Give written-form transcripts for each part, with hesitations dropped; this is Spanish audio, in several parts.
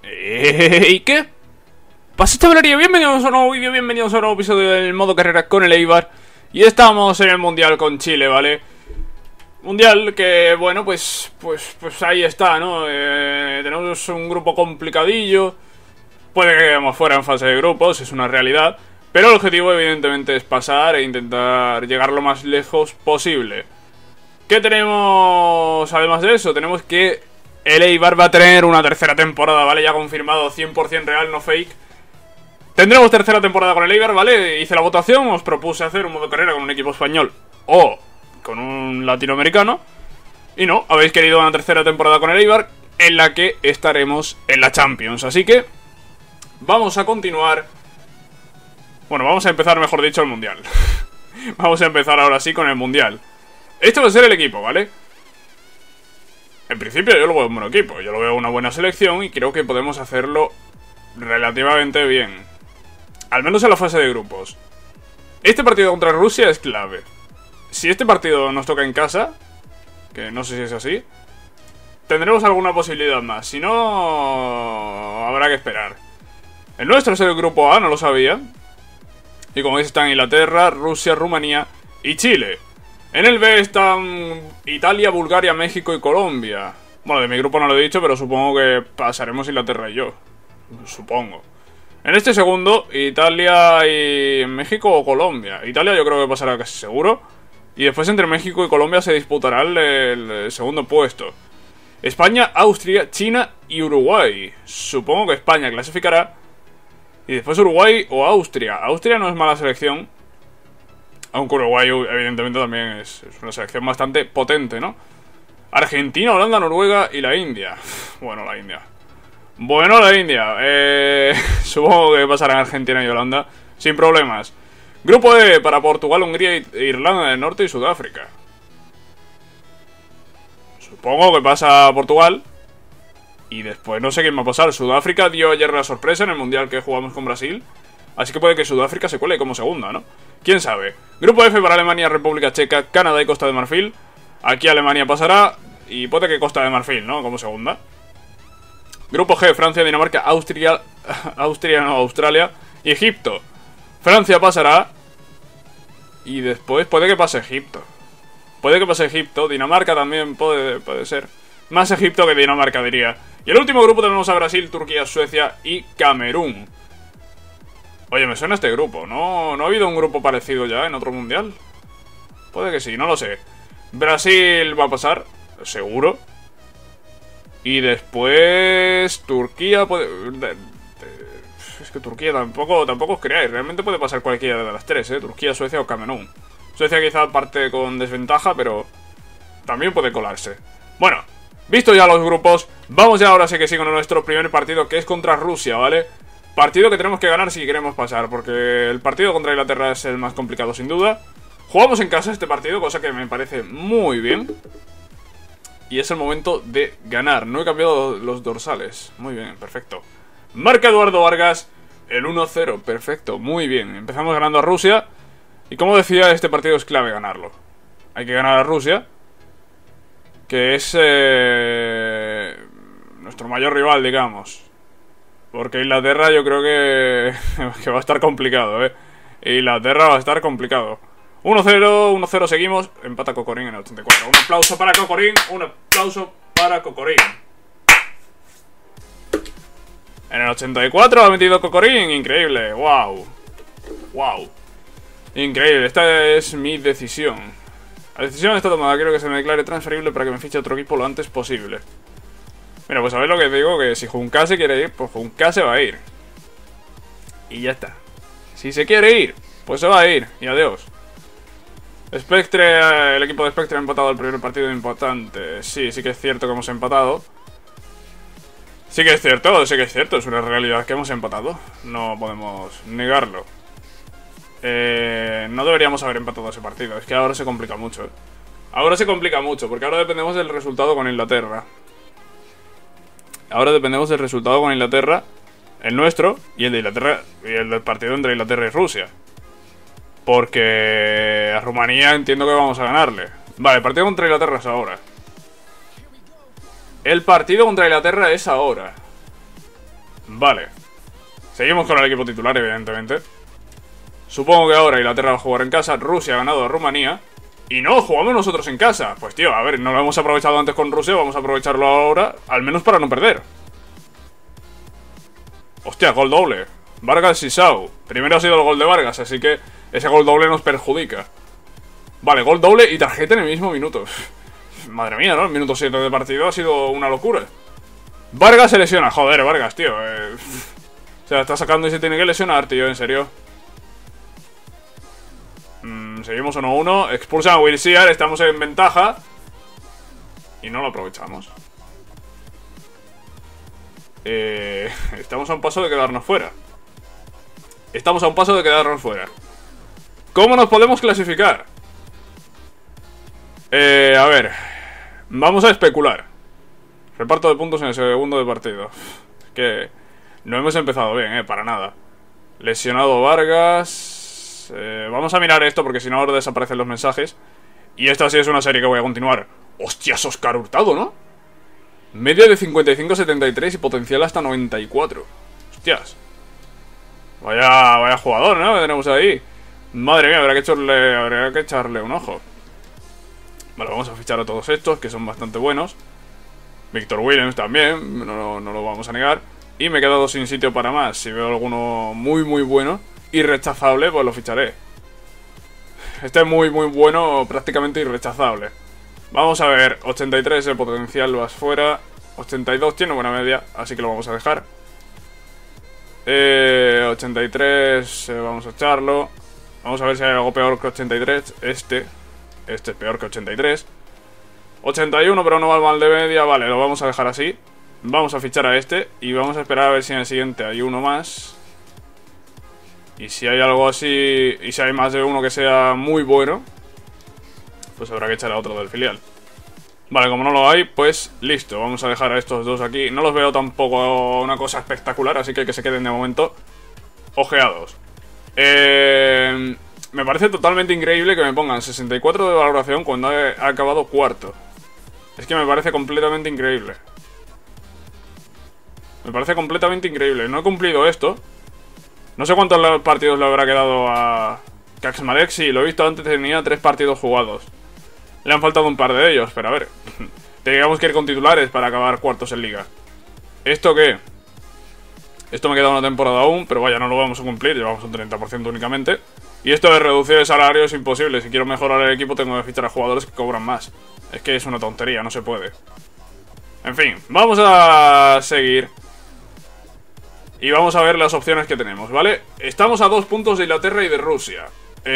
¿Y qué? Pasa, chavalería, bienvenidos a un nuevo vídeo, bienvenidos a un nuevo episodio del modo carrera con el Eibar. Y estamos en el Mundial con Chile, ¿vale? Mundial que, bueno, pues ahí está, ¿no? Tenemos un grupo complicadillo. Puede que quedemos fuera en fase de grupos, es una realidad. Pero el objetivo evidentemente es pasar e intentar llegar lo más lejos posible. ¿Qué tenemos además de eso? Tenemos que el Eibar va a tener una tercera temporada, ¿vale? Ya confirmado, 100% real, no fake. Tendremos tercera temporada con el Eibar, ¿vale? Hice la votación, os propuse hacer un modo carrera con un equipo español o con un latinoamericano. Y no, habéis querido una tercera temporada con el Eibar, en la que estaremos en la Champions. Así que vamos a continuar. Bueno, vamos a empezar, mejor dicho, el Mundial. Vamos a empezar ahora sí con el Mundial. Este va a ser el equipo, ¿vale? En principio yo lo veo un buen equipo, yo lo veo una buena selección y creo que podemos hacerlo relativamente bien. Al menos en la fase de grupos. Este partido contra Rusia es clave. Si este partido nos toca en casa, que no sé si es así, tendremos alguna posibilidad más. Si no, habrá que esperar. El nuestro es el grupo A, no lo sabía. Y como veis están Inglaterra, Rusia, Rumanía y Chile. En el B están Italia, Bulgaria, México y Colombia. Bueno, de mi grupo no lo he dicho, pero supongo que pasaremos Inglaterra y yo. Supongo. En este segundo, Italia y México o Colombia. Italia yo creo que pasará casi seguro. Y después entre México y Colombia se disputará el segundo puesto. España, Austria, China y Uruguay. Supongo que España clasificará. Y después Uruguay o Austria. Austria no es mala selección. Aunque Uruguay evidentemente también es una selección bastante potente, ¿no? Argentina, Holanda, Noruega y la India. Bueno, la India. Supongo que pasarán Argentina y Holanda sin problemas. Grupo E para Portugal, Hungría, Irlanda del Norte y Sudáfrica. Supongo que pasa Portugal. Y después no sé quién va a pasar. Sudáfrica dio ayer la sorpresa en el Mundial que jugamos con Brasil. Así que puede que Sudáfrica se cuele como segunda, ¿no? ¿Quién sabe? Grupo F para Alemania, República Checa, Canadá y Costa de Marfil. Aquí Alemania pasará. Y puede que Costa de Marfil, ¿no? Como segunda. Grupo G, Francia, Dinamarca, Australia y Egipto. Francia pasará. Y después puede que pase Egipto. Puede que pase Egipto. Dinamarca también puede ser. Más Egipto que Dinamarca, diría. Y el último grupo tenemos a Brasil, Turquía, Suecia y Camerún. Oye, me suena este grupo. ¿No ha habido un grupo parecido ya en otro mundial? Puede que sí, no lo sé. Brasil va a pasar, seguro. Y después Turquía puede... Es que Turquía tampoco os creáis. Realmente puede pasar cualquiera de las tres, ¿eh? Turquía, Suecia o Camerún. Suecia quizá parte con desventaja, pero también puede colarse. Bueno, visto ya los grupos, vamos ya ahora sí que sí con nuestro primer partido, que es contra Rusia, ¿vale? Partido que tenemos que ganar si queremos pasar, porque el partido contra Inglaterra es el más complicado sin duda. Jugamos en casa este partido, cosa que me parece muy bien. Y es el momento de ganar. No he cambiado los dorsales. Muy bien, perfecto. Marca Eduardo Vargas, el 1-0, perfecto, muy bien. Empezamos ganando a Rusia. Y como decía, este partido es clave ganarlo. Hay que ganar a Rusia, que es nuestro mayor rival, digamos. Porque Inglaterra yo creo que va a estar complicado, Inglaterra va a estar complicado. 1-0, 1-0 seguimos. Empata Cocorín en el 84. Un aplauso para Cocorín, un aplauso para Cocorín. En el 84 ha metido Cocorín, increíble, wow. Wow. Increíble, esta es mi decisión. La decisión está tomada, quiero que se me declare transferible para que me fiche otro equipo lo antes posible. Mira, pues sabéis lo que digo, que si Junca se quiere ir, pues Junca se va a ir. Y ya está. Si se quiere ir, pues se va a ir, y adiós. Spectre, el equipo de Spectre ha empatado el primer partido importante. Sí que es cierto que hemos empatado. Sí que es cierto, es una realidad que hemos empatado. No podemos negarlo. No deberíamos haber empatado ese partido. Es que ahora se complica mucho, Ahora se complica mucho, porque ahora dependemos del resultado con Inglaterra. Ahora dependemos del resultado con Inglaterra, el nuestro, y el de Inglaterra, y el del partido entre Inglaterra y Rusia. Porque a Rumanía entiendo que vamos a ganarle. Vale, el partido contra Inglaterra es ahora. El partido contra Inglaterra es ahora. Vale. Seguimos con el equipo titular, evidentemente. Supongo que ahora Inglaterra va a jugar en casa. Rusia ha ganado a Rumanía. Y no, jugamos nosotros en casa. Pues tío, a ver, no lo hemos aprovechado antes con Rusia. Vamos a aprovecharlo ahora, al menos para no perder. Hostia, gol doble. Vargas y Sau. Primero ha sido el gol de Vargas, así que ese gol doble nos perjudica. Vale, gol doble y tarjeta en el mismo minuto. Madre mía, ¿no? El minuto 7 de partido ha sido una locura. Vargas se lesiona. Joder, Vargas, tío. O sea, está sacando y se tiene que lesionar, tío, en serio. Seguimos 1-1. Expulsan a Wilshere, estamos en ventaja. Y no lo aprovechamos. Estamos a un paso de quedarnos fuera. Estamos a un paso de quedarnos fuera. ¿Cómo nos podemos clasificar? A ver. Vamos a especular. Reparto de puntos en el segundo de partido. Es que no hemos empezado bien, para nada. Lesionado Vargas. Vamos a mirar esto porque si no ahora desaparecen los mensajes. Y esta sí es una serie que voy a continuar. Hostias, Oscar Hurtado, ¿no? Media de 55-73 y potencial hasta 94. Hostias. Vaya jugador, ¿no? Que tenemos ahí. Madre mía, habría que echarle un ojo. Vale, vamos a fichar a todos estos, que son bastante buenos. Victor Williams también, no lo vamos a negar. Y me he quedado sin sitio para más. Si veo alguno muy bueno y rechazable, pues lo ficharé. Este es muy bueno, prácticamente irrechazable. Vamos a ver, 83 el potencial vas fuera. 82 tiene buena media, así que lo vamos a dejar. 83 vamos a echarlo. Vamos a ver si hay algo peor que 83. Este es peor que 83. 81 pero no va mal de media. Vale, lo vamos a dejar así. Vamos a fichar a este y vamos a esperar a ver si en el siguiente hay uno más. Y si hay algo así, y si hay más de uno que sea muy bueno, pues habrá que echar a otro del filial. Vale, como no lo hay, pues listo. Vamos a dejar a estos dos aquí. No los veo tampoco una cosa espectacular, así que se queden de momento ojeados. Me parece totalmente increíble que me pongan 64 de valoración cuando he acabado cuarto. Es que me parece completamente increíble. Me parece completamente increíble. No he cumplido esto. No sé cuántos partidos le habrá quedado a Kaczmarek. Sí, lo he visto antes, tenía 3 partidos jugados. Le han faltado un par de ellos, pero a ver. Teníamos que ir con titulares para acabar cuartos en liga. ¿Esto qué? Esto me queda una temporada aún, pero vaya, no lo vamos a cumplir. Llevamos un 30% únicamente. Y esto de reducir el salario es imposible. Si quiero mejorar el equipo tengo que fichar a jugadores que cobran más. Es que es una tontería, no se puede. En fin, vamos a seguir. Y vamos a ver las opciones que tenemos, ¿vale? Estamos a 2 puntos de Inglaterra y de Rusia.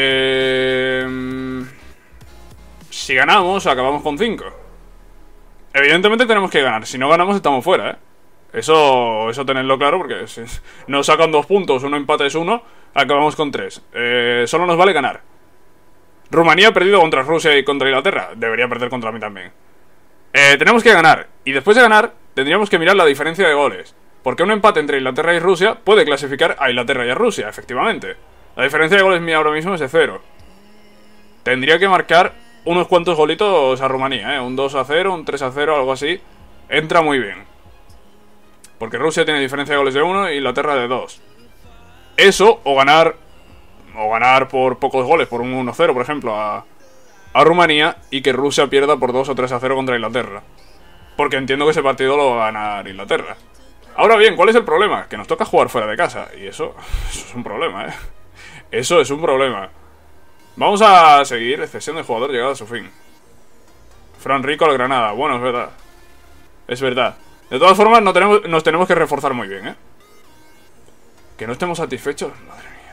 Si ganamos, acabamos con 5. Evidentemente tenemos que ganar. Si no ganamos, estamos fuera, ¿eh? Eso tenedlo claro, porque si nos sacan 2 puntos, uno empate es 1, acabamos con 3. Solo nos vale ganar. Rumanía ha perdido contra Rusia y contra Inglaterra. Debería perder contra mí también. Tenemos que ganar. Y después de ganar, tendríamos que mirar la diferencia de goles. Porque un empate entre Inglaterra y Rusia puede clasificar a Inglaterra y a Rusia, efectivamente. La diferencia de goles mía ahora mismo es de 0. Tendría que marcar unos cuantos golitos a Rumanía, un 2-0, un 3-0, algo así. Entra muy bien. Porque Rusia tiene diferencia de goles de 1 y Inglaterra de 2. Eso, o ganar por pocos goles, por un 1-0, por ejemplo, a Rumanía, y que Rusia pierda por 2 o 3-0 contra Inglaterra. Porque entiendo que ese partido lo va a ganar Inglaterra. Ahora bien, ¿cuál es el problema? Que nos toca jugar fuera de casa. Y eso es un problema, ¿eh? Eso es un problema. Vamos a seguir. Cesión de jugador llegado a su fin. Fran Rico al Granada. Bueno, es verdad. Es verdad. De todas formas, nos tenemos que reforzar muy bien, ¿eh? Que no estemos satisfechos. Madre mía.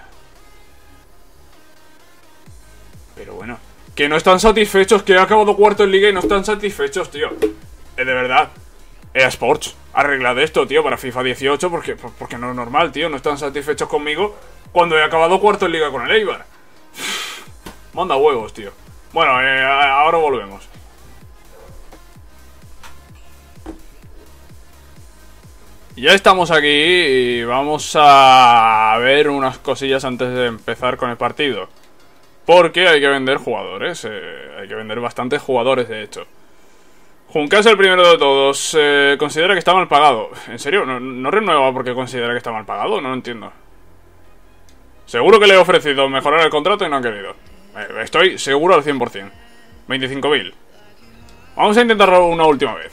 Pero bueno. Que no están satisfechos. Que he acabado cuarto en liga y no están satisfechos, tío. De verdad. EA Sports, arreglad esto, tío, para FIFA 18, porque no es normal, tío. No están satisfechos conmigo cuando he acabado cuarto en liga con el Eibar. Manda huevos, tío. Bueno, ahora volvemos. Ya estamos aquí y vamos a ver unas cosillas antes de empezar con el partido. Porque hay que vender jugadores, hay que vender bastantes jugadores, de hecho. Junka es el primero de todos. Considera que está mal pagado. ¿En serio? ¿No renueva porque considera que está mal pagado? No lo entiendo. Seguro que le he ofrecido mejorar el contrato y no ha querido. Estoy seguro al 100%. 25.000. Vamos a intentarlo una última vez.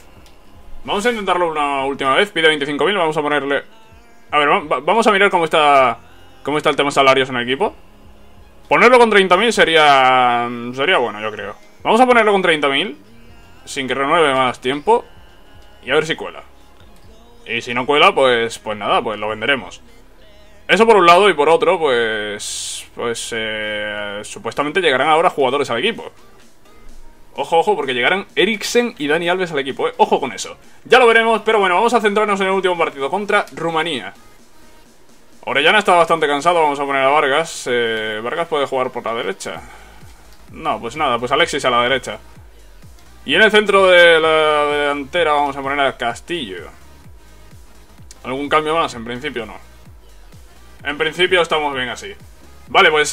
Pide 25.000, vamos a ponerle... A ver, vamos a mirar cómo está el tema salarios en el equipo. Ponerlo con 30.000 sería bueno, yo creo. Vamos a ponerlo con 30.000 sin que renueve más tiempo y a ver si cuela. Y si no cuela, pues nada, pues lo venderemos. Eso por un lado, y por otro, pues supuestamente llegarán ahora jugadores al equipo. Ojo, ojo, porque llegarán Eriksen y Dani Alves al equipo, ¿eh? Ojo con eso. Ya lo veremos, pero bueno, vamos a centrarnos en el último partido contra Rumanía. Orellana está bastante cansado, vamos a poner a Vargas. Vargas puede jugar por la derecha. No, pues nada, pues Alexis a la derecha. Y en el centro de la delantera vamos a poner a Castillo. ¿Algún cambio más? En principio no. En principio estamos bien así. Vale, pues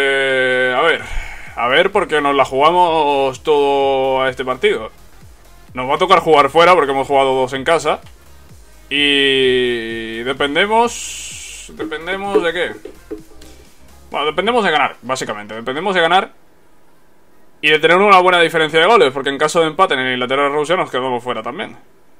a ver, porque nos la jugamos todo a este partido. Nos va a tocar jugar fuera porque hemos jugado dos en casa. Y dependemos de qué. Bueno, dependemos de ganar, básicamente. Dependemos de ganar y de tener una buena diferencia de goles, porque en caso de empate en Inglaterra-Rusia nos quedamos fuera también.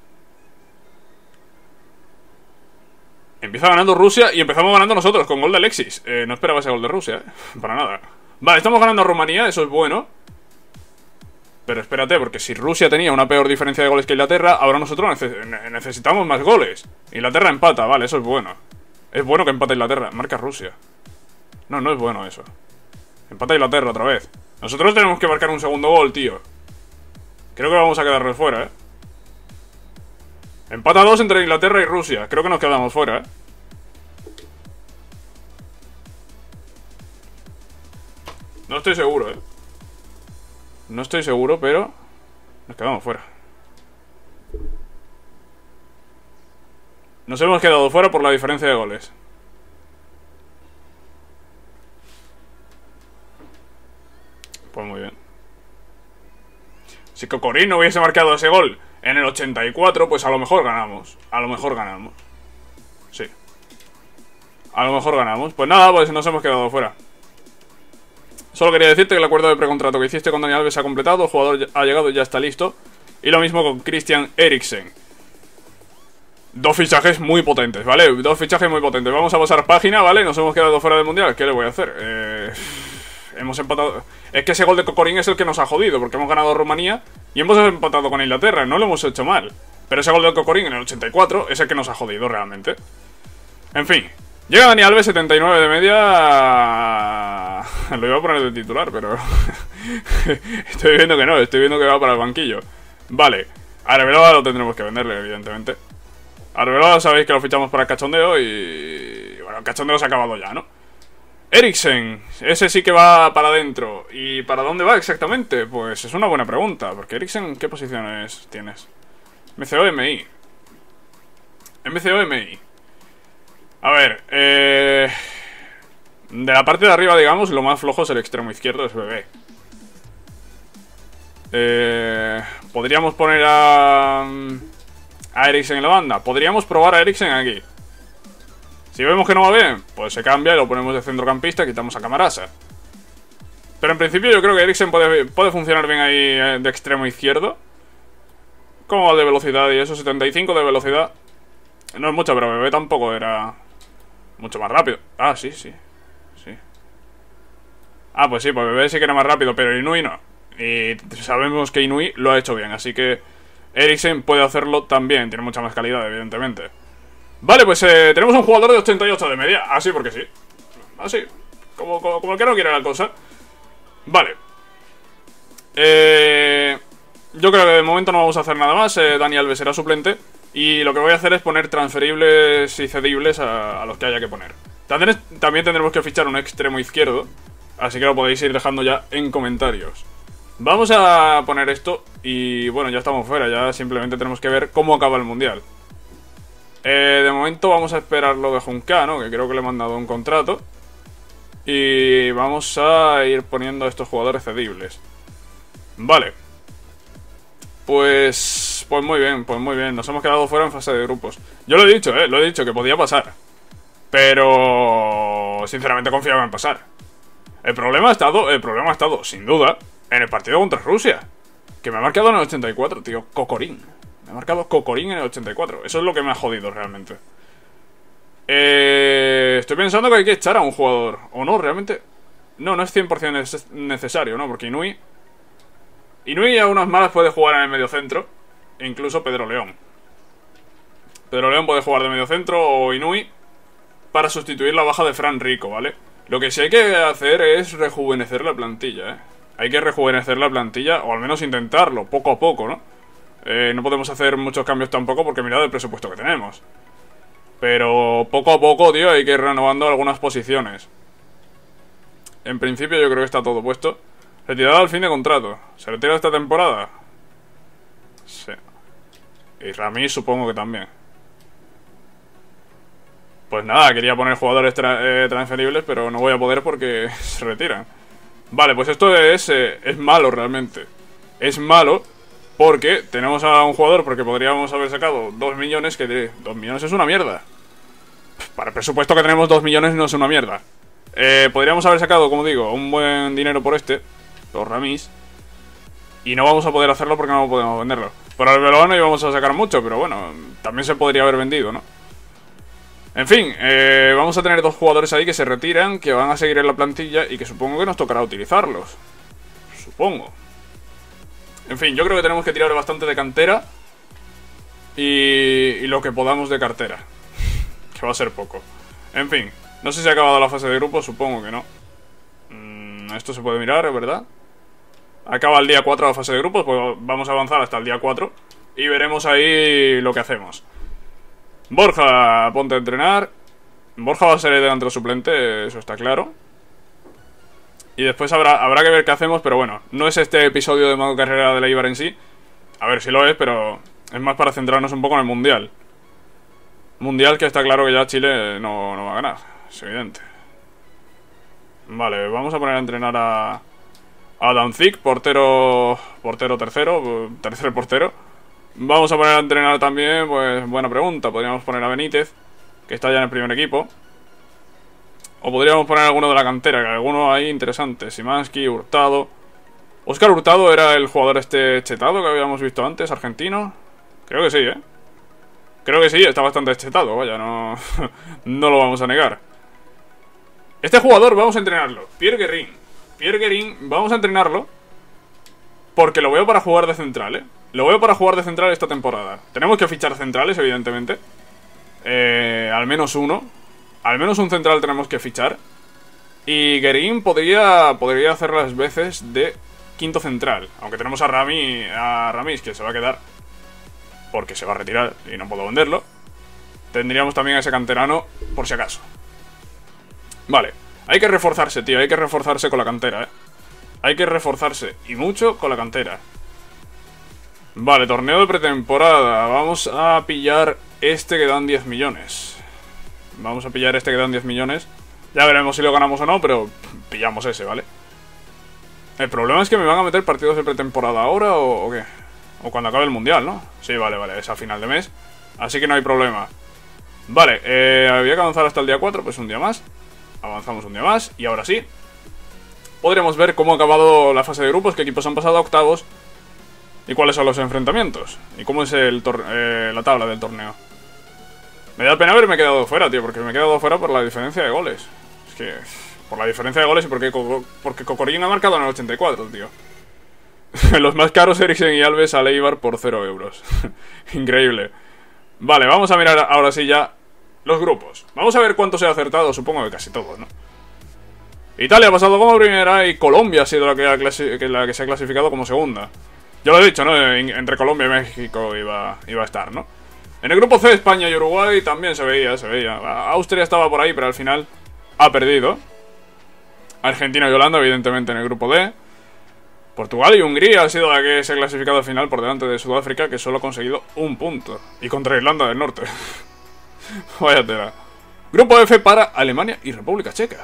Empieza ganando Rusia y empezamos ganando nosotros con gol de Alexis. No esperaba ese gol de Rusia, para nada. Vale, estamos ganando a Rumanía, eso es bueno. Pero espérate, porque si Rusia tenía una peor diferencia de goles que Inglaterra, ahora nosotros necesitamos más goles. Inglaterra empata, vale, eso es bueno. Es bueno que empate Inglaterra, marca Rusia. No, no es bueno eso. Empata Inglaterra otra vez. Nosotros tenemos que marcar un segundo gol, tío. Creo que vamos a quedarnos fuera, Empata 2 entre Inglaterra y Rusia. Creo que nos quedamos fuera, No estoy seguro, No estoy seguro, pero nos quedamos fuera. Nos hemos quedado fuera por la diferencia de goles. Pues muy bien. Si Kokorin no hubiese marcado ese gol en el 84, pues a lo mejor ganamos. Sí. A lo mejor ganamos. Pues nada, pues nos hemos quedado fuera. Solo quería decirte que el acuerdo de precontrato que hiciste con Dani Alves se ha completado. El jugador ha llegado y ya está listo. Y lo mismo con Christian Eriksen. Dos fichajes muy potentes, ¿vale? Dos fichajes muy potentes. Vamos a pasar página, ¿vale? Nos hemos quedado fuera del Mundial. ¿Qué le voy a hacer? Hemos empatado... Es que ese gol de Kokorin es el que nos ha jodido, porque hemos ganado a Rumanía y hemos empatado con Inglaterra. No lo hemos hecho mal. Pero ese gol de Kokorin en el 84 es el que nos ha jodido realmente. En fin. Llega Dani Alves, 79 de media. Lo iba a poner de titular, pero... estoy viendo que no, estoy viendo que va para el banquillo. Vale. A Arbeloa lo tendremos que venderle, evidentemente. Arbeloa sabéis que lo fichamos para el cachondeo y... Bueno, el cachondeo se ha acabado ya, ¿no? Eriksen, ese sí que va para adentro. ¿Y para dónde va exactamente? Pues es una buena pregunta, porque Eriksen, ¿qué posiciones tienes? MCO, MI. MCO, MI. A ver, de la parte de arriba, digamos, lo más flojo es el extremo izquierdo, es BB. Podríamos poner a Eriksen en la banda. Podríamos probar a Eriksen aquí. Si vemos que no va bien, pues se cambia y lo ponemos de centrocampista y quitamos a Camarasa. Pero en principio yo creo que Eriksen puede funcionar bien ahí de extremo izquierdo. Como va de velocidad y eso, 75 de velocidad. No es mucho, pero BB tampoco era mucho más rápido. Ah, sí. Ah, pues sí, pues BB sí que era más rápido, pero Inui no. Y sabemos que Inui lo ha hecho bien, así que Eriksen puede hacerlo también. Tiene mucha más calidad, evidentemente. Vale, pues tenemos un jugador de 88 de media. Así porque sí. Así. Como el que no quiere la cosa. Vale. Yo creo que de momento no vamos a hacer nada más. Dani Alves será suplente. Y lo que voy a hacer es poner transferibles y cedibles a los que haya que poner. También tendremos que fichar un extremo izquierdo. Así que lo podéis ir dejando ya en comentarios. Vamos a poner esto. Y bueno, ya estamos fuera. Ya simplemente tenemos que ver cómo acaba el mundial. De momento vamos a esperar lo de Junka, ¿no? Que creo que le he mandado un contrato. Y vamos a ir poniendo a estos jugadores cedibles. Vale. Pues muy bien, pues muy bien. Nos hemos quedado fuera en fase de grupos. Yo lo he dicho que podía pasar. Pero sinceramente confiaba en pasar. El problema ha estado, sin duda, en el partido contra Rusia. Que me ha marcado en el 84, tío. Cocorín. Me ha marcado Cocorín en el 84. Eso es lo que me ha jodido realmente. Estoy pensando que hay que echar a un jugador. ¿O no? Realmente. No, no es 100% necesario, ¿no? Porque Inui a unas malas puede jugar en el mediocentro. E incluso Pedro León. Pedro León puede jugar de mediocentro o Inui para sustituir la baja de Fran Rico, ¿vale? Lo que sí hay que hacer es rejuvenecer la plantilla, ¿eh? Hay que rejuvenecer la plantilla, o al menos intentarlo, poco a poco, ¿no? No podemos hacer muchos cambios tampoco porque mirad el presupuesto que tenemos. Pero poco a poco, tío, hay que ir renovando algunas posiciones. En principio yo creo que está todo puesto. Retirado al fin de contrato. ¿Se retira esta temporada? Sí. Y Rami supongo que también. Pues nada, quería poner jugadores transferibles, pero no voy a poder porque se retiran. Vale, pues esto es malo realmente. Es malo porque tenemos a un jugador porque podríamos haber sacado 2 millones, que diré, 2 millones es una mierda. Para el presupuesto que tenemos 2 millones no es una mierda. Podríamos haber sacado, como digo, un buen dinero por Ramis. Y no vamos a poder hacerlo porque no podemos venderlo. Por Arbeloa no íbamos a sacar mucho, pero bueno, también se podría haber vendido, ¿no? En fin, vamos a tener 2 jugadores ahí que se retiran, que van a seguir en la plantilla y que supongo que nos tocará utilizarlos. Supongo. En fin, yo creo que tenemos que tirar bastante de cantera y lo que podamos de cartera. Que va a ser poco. En fin, no sé si ha acabado la fase de grupo, supongo que no. Esto se puede mirar, ¿verdad? Acaba el día 4 la fase de grupos, pues vamos a avanzar hasta el día 4 y veremos ahí lo que hacemos. Borja, ponte a entrenar. Borja va a ser el delantero suplente, eso está claro. Y después habrá que ver qué hacemos, pero bueno, no es este episodio de modo carrera de la Eibar en sí. A ver si lo es, pero es más para centrarnos un poco en el Mundial. Mundial que está claro que ya Chile no va a ganar, es evidente. Vale, vamos a poner a entrenar a Danzig, portero tercer portero. Vamos a poner a entrenar también, pues buena pregunta. Podríamos poner a Benítez, que está ya en el primer equipo. O podríamos poner a alguno de la cantera, que alguno ahí interesante. Simansky, Hurtado. Óscar Hurtado era el jugador este chetado que habíamos visto antes, argentino. Creo que sí, ¿eh? Creo que sí, está bastante chetado, vaya, no no lo vamos a negar. Este jugador vamos a entrenarlo, Pierre Guérin, vamos a entrenarlo porque lo veo para jugar de central, ¿eh? Lo veo para jugar de central esta temporada. Tenemos que fichar centrales, evidentemente. Al menos uno. Al menos un central tenemos que fichar. Y Guérin podría hacer las veces de quinto central. Aunque tenemos a Ramis, que se va a quedar porque se va a retirar y no puedo venderlo. Tendríamos también a ese canterano por si acaso. Vale, hay que reforzarse, tío. Hay que reforzarse con la cantera, Hay que reforzarse, y mucho, con la cantera. Vale, torneo de pretemporada. Vamos a pillar este que dan 10 millones. Vamos a pillar este que dan 10 millones. Ya veremos si lo ganamos o no, pero pillamos ese, ¿vale? El problema es que me van a meter partidos de pretemporada ahora o qué. O cuando acabe el mundial, ¿no? Sí, vale, es a final de mes. Así que no hay problema. Vale, había que avanzar hasta el día 4, pues un día más. Avanzamos un día más y ahora sí podremos ver cómo ha acabado la fase de grupos, qué equipos han pasado a octavos y cuáles son los enfrentamientos y cómo es la tabla del torneo. Me da pena haberme quedado fuera, tío, porque me he quedado fuera por la diferencia de goles. Es que por la diferencia de goles y porque Cocorín ha marcado en el 84, tío. Los más caros, Eriksen y Alves a Eibar por 0 euros. Increíble. Vale, vamos a mirar ahora sí ya los grupos. Vamos a ver cuántos he acertado, supongo que casi todos, ¿no? Italia ha pasado como primera y Colombia ha sido la que se ha clasificado como segunda. Yo lo he dicho, ¿no? Entre Colombia y México iba a estar, ¿no? En el grupo C, España y Uruguay también se veía. Austria estaba por ahí, pero al final ha perdido. Argentina y Holanda, evidentemente, en el grupo D. Portugal y Hungría ha sido la que se ha clasificado al final por delante de Sudáfrica, que solo ha conseguido un punto. Y contra Irlanda del Norte. Vaya tela. Grupo F para Alemania y República Checa.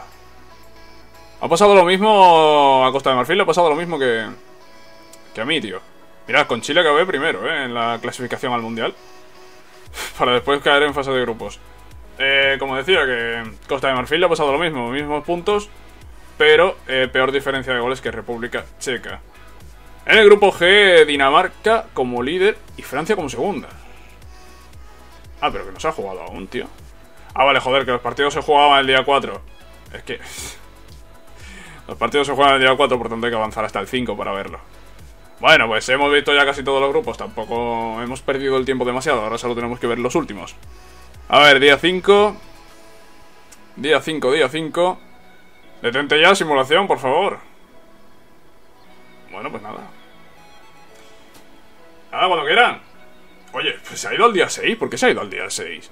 Ha pasado lo mismo a Costa de Marfil, ha pasado lo mismo que a mí, tío. Mirad, con Chile acabé primero, en la clasificación al Mundial. Para después caer en fase de grupos. Como decía, que Costa de Marfil le ha pasado lo mismo. Mismos puntos, pero peor diferencia de goles que República Checa. En el grupo G, Dinamarca como líder y Francia como segunda. Ah, pero que no se ha jugado aún, tío. Ah, vale, joder, que los partidos se jugaban el día 4. Es que... los partidos se juegan el día 4, por tanto hay que avanzar hasta el 5 para verlo. Bueno, pues hemos visto ya casi todos los grupos. Tampoco hemos perdido el tiempo demasiado. Ahora solo tenemos que ver los últimos. A ver, día 5. Día 5, día 5. Detente ya, simulación, por favor. Bueno, pues nada. Nada, cuando quieran. Oye, pues se ha ido al día 6. ¿Por qué se ha ido al día 6?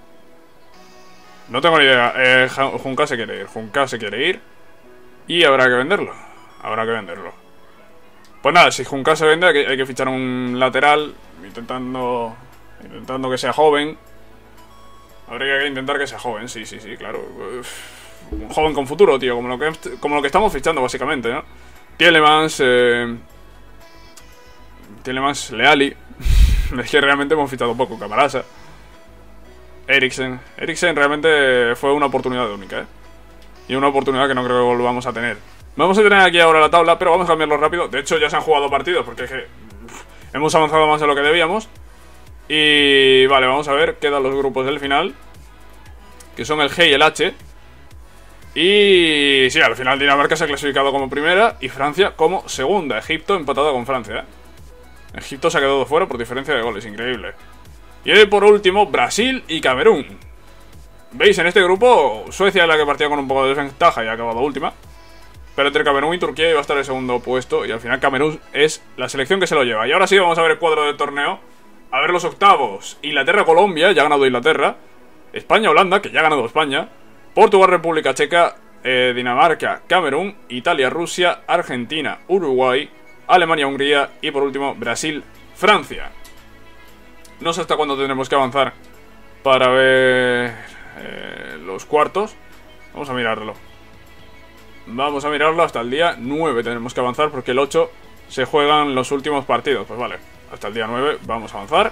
No tengo ni idea. Junca se quiere ir. Junca se quiere ir. Y habrá que venderlo. Habrá que venderlo. Pues nada, si Junca se vende, hay que fichar un lateral. Intentando que sea joven. Habría que intentar que sea joven, sí, claro. Un joven con futuro, tío. Como lo que estamos fichando, básicamente, ¿no? Tielemans, Leali. Es que realmente hemos fichado poco. Camarasa, Eriksen realmente fue una oportunidad única, ¿eh? Y una oportunidad que no creo que volvamos a tener. Vamos a tener aquí ahora la tabla, pero vamos a cambiarlo rápido. De hecho, ya se han jugado partidos, porque es que hemos avanzado más de lo que debíamos. Y vale, vamos a ver. Quedan los grupos del final, que son el G y el H. Y sí, al final Dinamarca se ha clasificado como primera y Francia como segunda. Egipto empatado con Francia, ¿eh? Egipto se ha quedado fuera por diferencia de goles, increíble. Y por último, Brasil y Camerún. ¿Veis? En este grupo, Suecia es la que partía con un poco de desventaja y ha acabado última. Pero entre Camerún y Turquía iba a estar el segundo puesto. Y al final Camerún es la selección que se lo lleva. Y ahora sí, vamos a ver el cuadro del torneo. A ver los octavos. Inglaterra-Colombia, ya ha ganado Inglaterra. España-Holanda, que ya ha ganado España. Portugal-República Checa. Dinamarca-Camerún. Italia-Rusia. Argentina-Uruguay. Alemania-Hungría. Y por último, Brasil-Francia. No sé hasta cuándo tendremos que avanzar para ver los cuartos. Vamos a mirarlo. Vamos a mirarlo hasta el día 9. Tenemos que avanzar porque el 8 se juegan los últimos partidos. Pues vale, hasta el día 9 vamos a avanzar.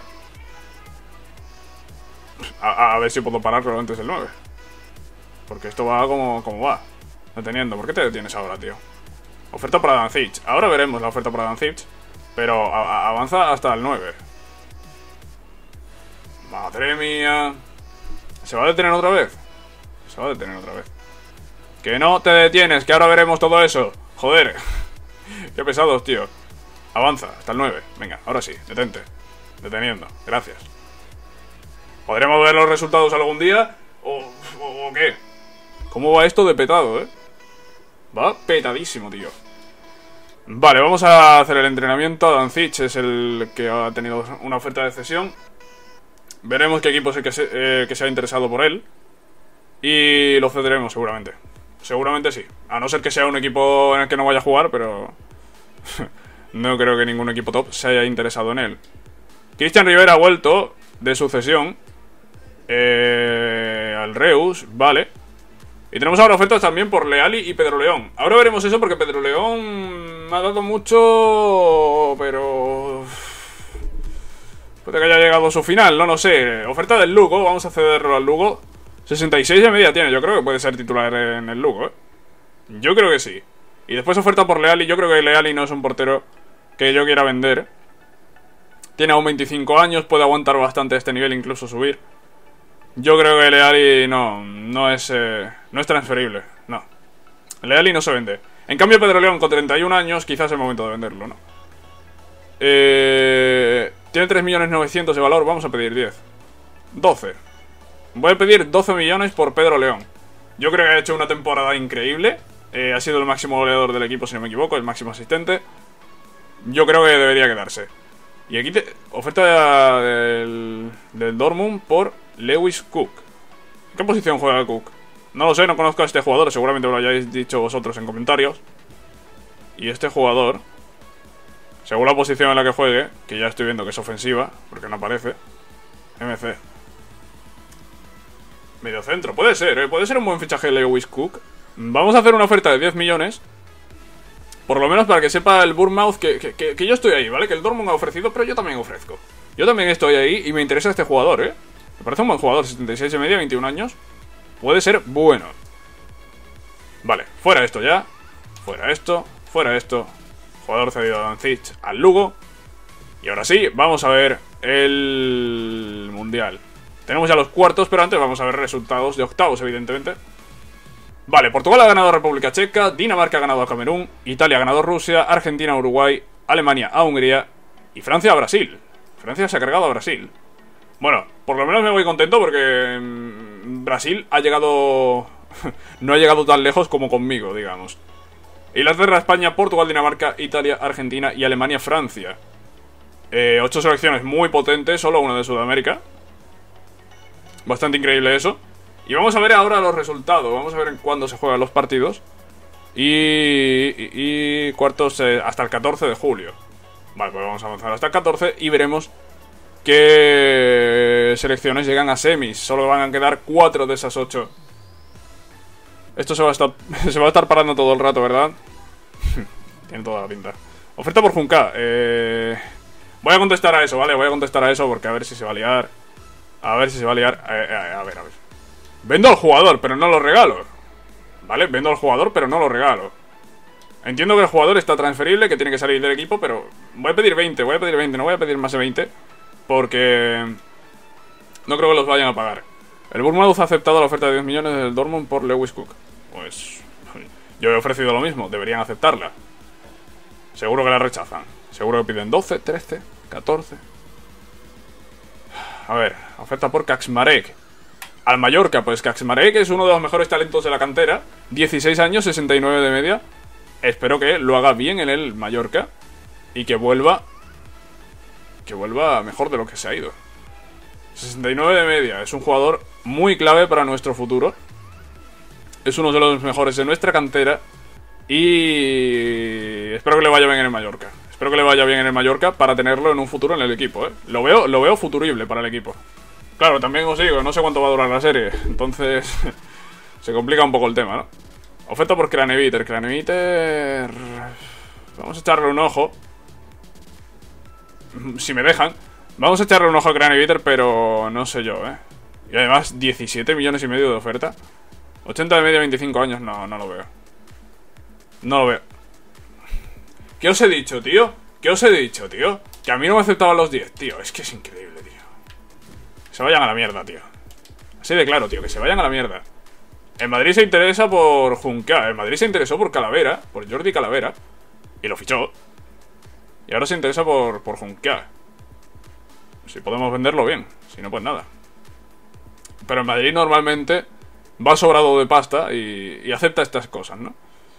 A ver si puedo pararlo antes del 9. Porque esto va como va. Deteniendo. ¿Por qué te detienes ahora, tío? Oferta para Dancic. Ahora veremos la oferta para Dancic. Pero avanza hasta el 9. Madre mía. ¿Se va a detener otra vez? Se va a detener otra vez. Que no te detienes, que ahora veremos todo eso. Joder. Qué pesados, tío. Avanza, hasta el 9. Venga, ahora sí, detente. Deteniendo, gracias. ¿Podremos ver los resultados algún día? ¿O qué? ¿Cómo va esto de petado, Va petadísimo, tío. Vale, vamos a hacer el entrenamiento. Dancic es el que ha tenido una oferta de cesión. Veremos qué equipo es el que se ha interesado por él. Y lo cederemos seguramente. Seguramente sí. A no ser que sea un equipo en el que no vaya a jugar, pero... no creo que ningún equipo top se haya interesado en él. Cristian Rivera ha vuelto de su cesión al Reus, vale. Y tenemos ahora ofertas también por Leali y Pedro León. Ahora veremos eso porque Pedro León me ha dado mucho, pero... puede que haya llegado a su final, no lo sé. Oferta del Lugo, vamos a cederlo al Lugo. 66 de media tiene, yo creo que puede ser titular en el Lugo, Yo creo que sí. Y después oferta por Leali, yo creo que Leali no es un portero que yo quiera vender. Tiene aún 25 años, puede aguantar bastante este nivel, incluso subir. Yo creo que Leali no es transferible, no. Leali no se vende. En cambio Pedro León con 31 años, quizás es el momento de venderlo, ¿no? Tiene 3.900.000 de valor, vamos a pedir 10. 12. Voy a pedir 12 millones por Pedro León. Yo creo que ha hecho una temporada increíble. Ha sido el máximo goleador del equipo, si no me equivoco, el máximo asistente. Yo creo que debería quedarse. Y aquí oferta del Dortmund por Lewis Cook. ¿En qué posición juega Cook? No lo sé, no conozco a este jugador. Seguramente me lo hayáis dicho vosotros en comentarios. Y este jugador, según la posición en la que juegue, que ya estoy viendo que es ofensiva, porque no aparece, MC. Mediocentro, puede ser un buen fichaje de Lewis Cook. Vamos a hacer una oferta de 10 millones. Por lo menos para que sepa el Bournemouth que yo estoy ahí, ¿vale? Que el Dortmund ha ofrecido, pero yo también ofrezco. Yo también estoy ahí y me interesa este jugador, ¿eh? Me parece un buen jugador, 76 de media, 21 años. Puede ser bueno. Vale, fuera esto ya. Fuera esto, fuera esto. Jugador cedido a Danzig al Lugo. Y ahora sí, vamos a ver el Mundial. Tenemos ya los cuartos, pero antes vamos a ver resultados de octavos, evidentemente. Vale, Portugal ha ganado a República Checa, Dinamarca ha ganado a Camerún, Italia ha ganado a Rusia, Argentina a Uruguay, Alemania a Hungría y Francia a Brasil. Francia se ha cargado a Brasil. Bueno, por lo menos me voy contento porque Brasil ha llegado... no ha llegado tan lejos como conmigo, digamos. Inglaterra, España, Portugal, Dinamarca, Italia, Argentina y Alemania, Francia. 8 selecciones muy potentes, solo una de Sudamérica. Bastante increíble eso. Y vamos a ver ahora los resultados. Vamos a ver en cuándo se juegan los partidos. Y cuartos hasta el 14 de julio. Vale, pues vamos a avanzar hasta el 14 y veremos qué selecciones llegan a semis. Solo van a quedar 4 de esas 8. Esto se va a estar parando todo el rato, ¿verdad? Tiene toda la pinta. Oferta por Junca. Voy a contestar a eso, ¿vale? Voy a contestar a eso porque a ver si se va a liar. A ver si se va a liar. A ver. Vendo al jugador, pero no lo regalo. ¿Vale? Vendo al jugador, pero no lo regalo. Entiendo que el jugador está transferible, que tiene que salir del equipo, pero voy a pedir 20, no voy a pedir más de 20. Porque no creo que los vayan a pagar. El Bournemouth ha aceptado la oferta de 10 millones del Dortmund por Lewis Cook. Pues yo he ofrecido lo mismo, deberían aceptarla. Seguro que la rechazan. Seguro que piden 12, 13, 14. A ver, oferta por Kaczmarek. Al Mallorca, pues Kaczmarek es uno de los mejores talentos de la cantera. 16 años, 69 de media. Espero que lo haga bien en el Mallorca. Y que vuelva mejor de lo que se ha ido. 69 de media, es un jugador muy clave para nuestro futuro. Es uno de los mejores de nuestra cantera. Y espero que le vaya bien en el Mallorca. Espero que le vaya bien en el Mallorca para tenerlo en un futuro en el equipo, ¿eh? Lo veo futurible para el equipo. Claro, también os digo, no sé cuánto va a durar la serie. Entonces se complica un poco el tema, ¿no? Oferta por Craneviter. Vamos a echarle un ojo. Si me dejan. Vamos a echarle un ojo a Craneviter, pero no sé yo, ¿eh? Y además 17 millones y medio de oferta. 80 de media, 25 años, no lo veo. No lo veo. ¿Qué os he dicho, tío? ¿Qué os he dicho, tío? Que a mí no me aceptaban los 10, tío. Es que es increíble, tío. Que se vayan a la mierda, tío. Así de claro, tío, que se vayan a la mierda. El Madrid se interesa por Junca. El Madrid se interesó por Calavera, por Jordi Calavera. Y lo fichó. Y ahora se interesa por Junca. Si podemos venderlo bien. Si no, pues nada. Pero el Madrid normalmente va sobrado de pasta y acepta estas cosas, ¿no?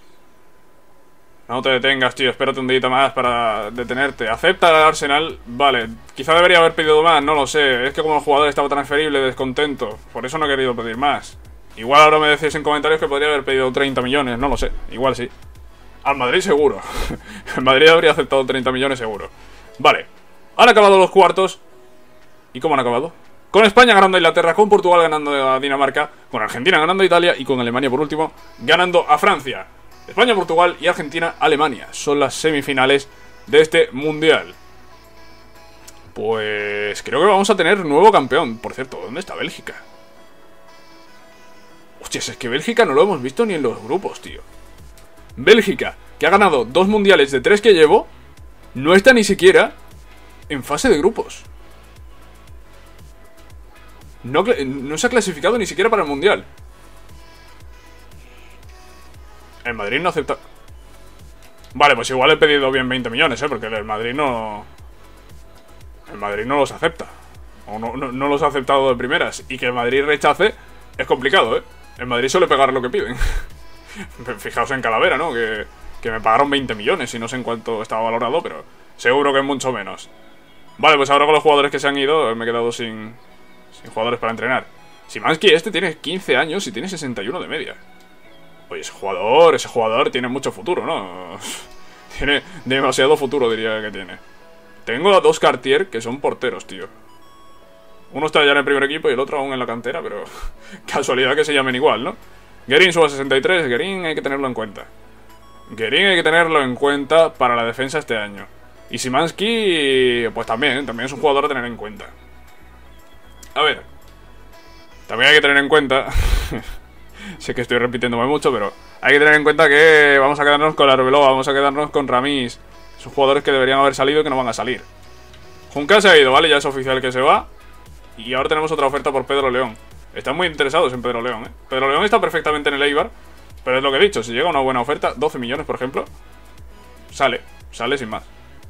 No te detengas, tío, espérate un día más para detenerte. Acepta el Arsenal, vale. Quizá debería haber pedido más, no lo sé. Es que como el jugador estaba transferible, descontento. Por eso no he querido pedir más. Igual ahora me decís en comentarios que podría haber pedido 30 millones, no lo sé. Igual sí. Al Madrid seguro. El Madrid habría aceptado 30 millones seguro. Vale, han acabado los cuartos. ¿Y cómo han acabado? Con España ganando a Inglaterra, con Portugal ganando a Dinamarca, con Argentina ganando a Italia y con Alemania por último ganando a Francia. España, Portugal y Argentina, Alemania son las semifinales de este mundial. Pues creo que vamos a tener nuevo campeón. Por cierto, ¿dónde está Bélgica? Hostias, es que Bélgica no lo hemos visto ni en los grupos, tío. Bélgica, que ha ganado 2 mundiales de 3 que llevo, no está ni siquiera en fase de grupos. No se ha clasificado ni siquiera para el mundial. El Madrid no acepta. Vale, pues igual he pedido bien 20 millones, porque el Madrid no... El Madrid no los acepta. O no los ha aceptado de primeras. Y que el Madrid rechace es complicado, El Madrid suele pegar lo que piden. Fijaos en Calavera, ¿no? Que me pagaron 20 millones y no sé en cuánto estaba valorado, pero seguro que es mucho menos. Vale, pues ahora con los jugadores que se han ido me he quedado sin jugadores para entrenar. Szymański tiene 15 años y tiene 61 de media. Oye, ese jugador tiene mucho futuro, ¿no? Tiene demasiado futuro, diría que tiene. Tengo a 2 Cartier que son porteros, tío. Uno está ya en el primer equipo y el otro aún en la cantera, pero casualidad que se llamen igual, ¿no? Guerin sube a 63, Guerin hay que tenerlo en cuenta. Guerin hay que tenerlo en cuenta para la defensa este año. Y Szymanski, pues también es un jugador a tener en cuenta. A ver, también hay que tener en cuenta sé que estoy repitiéndome mucho, pero hay que tener en cuenta que vamos a quedarnos con Arbeloa, vamos a quedarnos con Ramis. Son jugadores que deberían haber salido y que no van a salir. Junca se ha ido, ¿vale? Ya es oficial que se va. Y ahora tenemos otra oferta por Pedro León. Están muy interesados en Pedro León, ¿eh? Pedro León está perfectamente en el Eibar, pero es lo que he dicho, si llega una buena oferta, 12 millones por ejemplo, sale sin más.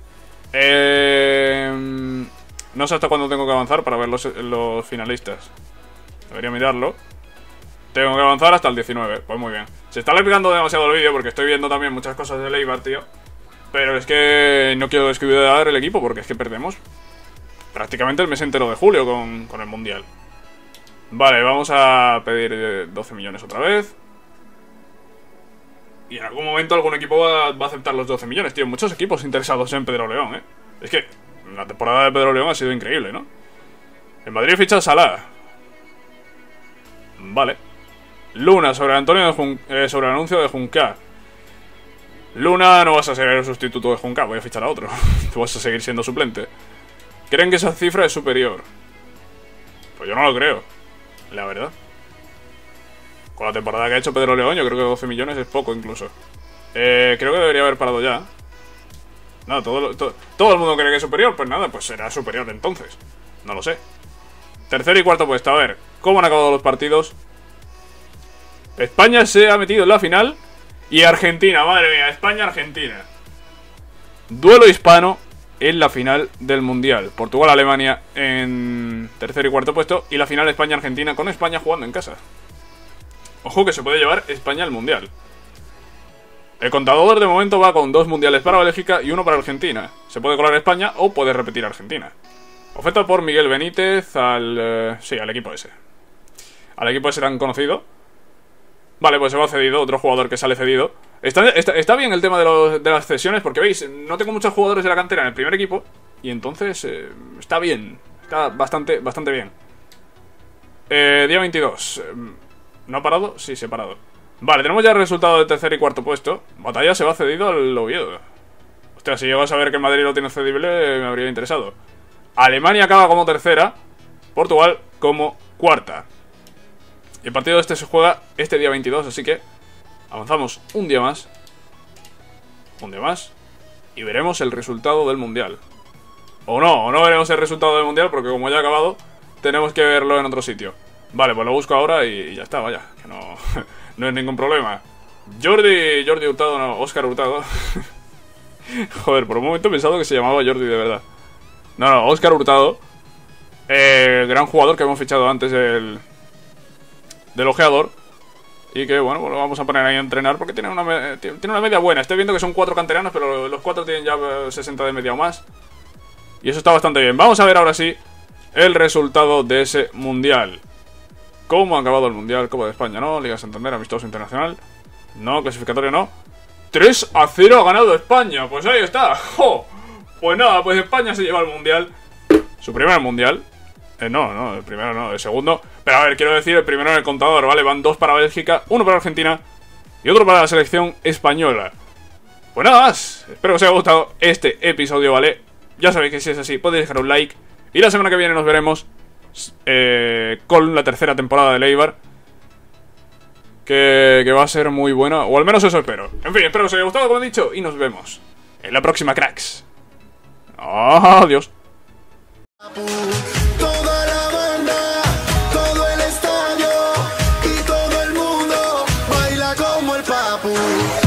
No sé hasta cuándo tengo que avanzar para ver los finalistas. Debería mirarlo. Tengo que avanzar hasta el 19, pues muy bien. Se está alargando demasiado el vídeo porque estoy viendo también muchas cosas del Eibar, tío. Pero es que no quiero descuidar el equipo porque es que perdemos prácticamente el mes entero de julio con el Mundial. Vale, vamos a pedir 12 millones otra vez. Y en algún momento algún equipo va a aceptar los 12 millones, tío. Muchos equipos interesados en Pedro León, Es que la temporada de Pedro León ha sido increíble, ¿no? El Madrid ficha a Salah. Vale. Luna, sobre el anuncio de Junca. Luna, no vas a ser el sustituto de Junca, voy a fichar a otro. Tú vas a seguir siendo suplente. ¿Creen que esa cifra es superior? Pues yo no lo creo, la verdad. Con la temporada que ha hecho Pedro León, yo creo que 12 millones es poco incluso. Creo que debería haber parado ya. Nada, todo el mundo cree que es superior. Pues nada, pues será superior entonces. No lo sé. Tercer y cuarto puesto, a ver cómo han acabado los partidos. España se ha metido en la final. Y Argentina, madre mía, España-Argentina. Duelo hispano en la final del Mundial. Portugal-Alemania en tercer y cuarto puesto. Y la final España-Argentina con España jugando en casa. Ojo que se puede llevar España al Mundial. El contador de momento va con 2 mundiales para Bélgica y 1 para Argentina. Se puede colar España o puede repetir Argentina. Oferta por Miguel Benítez al equipo ese. Al equipo ese tan conocido. Vale, pues se va cedido, otro jugador que sale cedido. Está bien el tema de las cesiones porque, veis, no tengo muchos jugadores de la cantera en el primer equipo. Y entonces está bien. Está bastante bien. Día 22. ¿No ha parado? Sí, se ha parado. Vale, tenemos ya el resultado de tercer y cuarto puesto. Batalla se va cedido al Oviedo. Hostia, si llego a saber que Madrid lo tiene cedible, me habría interesado. Alemania acaba como tercera. Portugal como cuarta. Y el partido este se juega este día 22, así que avanzamos un día más. Un día más. Y veremos el resultado del Mundial. O no veremos el resultado del Mundial porque como ya ha acabado, tenemos que verlo en otro sitio. Vale, pues lo busco ahora y ya está, vaya. Que no, no es ningún problema. Jordi Hurtado, no, Óscar Hurtado. Joder, por un momento he pensado que se llamaba Jordi de verdad. No, Óscar Hurtado. Gran jugador que hemos fichado antes del ojeador. Y que, bueno, pues lo vamos a poner ahí a entrenar porque tiene una media buena. Estoy viendo que son 4 canteranos, pero los 4 tienen ya 60 de media o más. Y eso está bastante bien. Vamos a ver ahora sí el resultado de ese Mundial. ¿Cómo ha acabado el Mundial? Copa de España, ¿no? Liga Santander, amistoso internacional. No, clasificatorio no. 3-0 ha ganado España. Pues ahí está. ¡Jo! Pues nada, pues España se lleva el Mundial. Su primer Mundial. No, el primero no, el segundo. Pero a ver, quiero decir, el primero en el contador, ¿vale? Van 2 para Bélgica, 1 para Argentina y otro para la selección española. Pues nada más. Espero que os haya gustado este episodio, ¿vale? Ya sabéis que si es así, podéis dejar un like. Y la semana que viene nos veremos con la tercera temporada de Eibar, que va a ser muy buena, o al menos eso espero. En fin, espero que os haya gustado, como he dicho, y nos vemos en la próxima, cracks. Adiós. Toda la banda, todo el estadio y todo el mundo baila como el Papu.